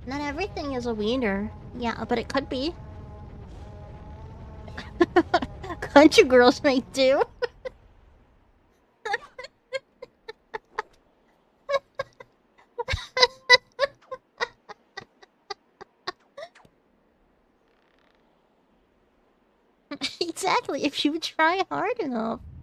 Not everything is a wiener. Yeah, but it could be. Country girls make do. Exactly, if you try hard enough.